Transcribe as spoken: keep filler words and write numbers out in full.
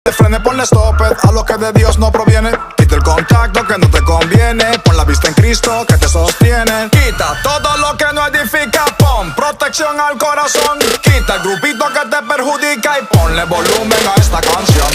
te frene, ponle stop it a lo que de Dios no proviene. Quita el contacto que no te conviene, pon la vista en Cristo que te sostiene. Quita todo lo que no edifica, pon protección al corazón. Quita el grupito que te perjudica y ponle volumen a esta canción.